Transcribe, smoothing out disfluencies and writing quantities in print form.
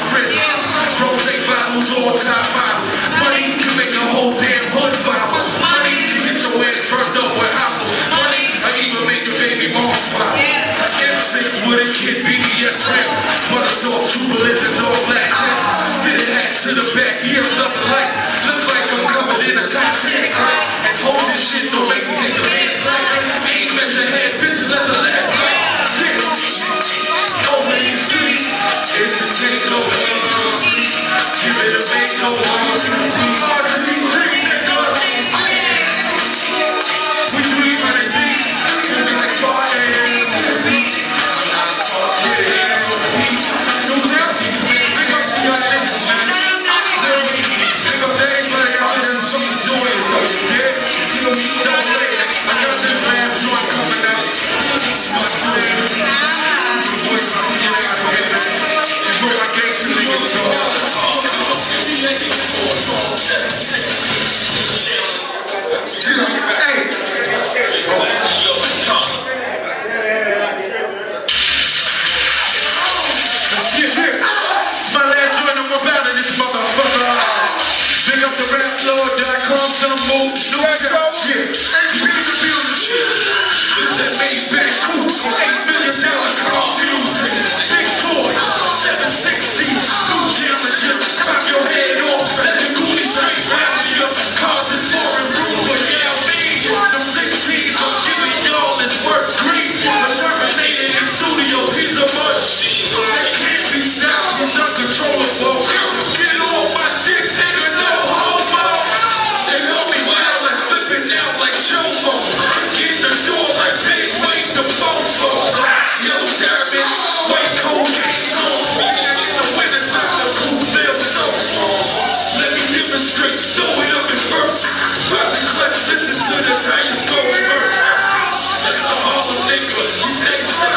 wrist. Rose bottles, all top bottles. Money can make a whole damn hood follow. Money can get your ass burned up with hollow. Money, I even make your baby mom smile. M6 with a kid, BBS rims. Butter soft, true religions, all black tips. Fitted hat to the back, yeah, nothing like. Look like I'm covered in a Titanic light. And hold this shit, don't make me take a man's life. Ain't met your head, bitch, let the laugh right. Over these streets, it's the takeover, Angel Street. Give it a makeover, we are the dreams that go we dream on a beat, moving like fire and the beat. Some move, new shot, shit. Ain't me to build the shit. This that made back cool. $8 million car music. Big toys, 760s, new championship. Pop your head off, let the goonies right round you. Cars is foreign room for yeah, me. Them 16s, I'm giving y'all this work green. The Terminator in studio, he's a machine. They can't be stopped, he's uncontrollable. Get on my dick, nigga, no homo. Out like Jomo, get in the door like big weight the fofo. Yellow diamonds, white cocaine on me. In the wintertime, the cool feels so warm. Let me demonstrate, throw it up in first. Pop the clutch, listen to the tires go first. That's the Harlem nigga, he stays